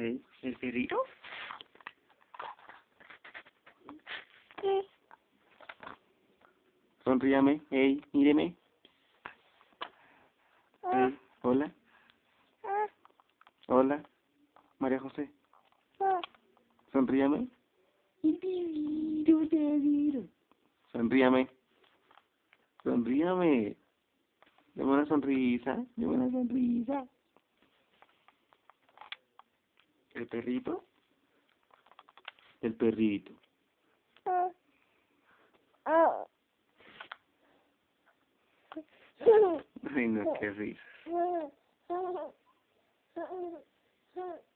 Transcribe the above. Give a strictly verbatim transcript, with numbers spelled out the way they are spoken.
¿Sí? ¿El perrito? Sonríame. Ey, míreme. Ey, hola. Hola. María José. Sonríame. Sonríame. Sonríame. Dame una sonrisa. Dame una sonrisa. ¿El perrito? El perrito. Ay, no, qué risa.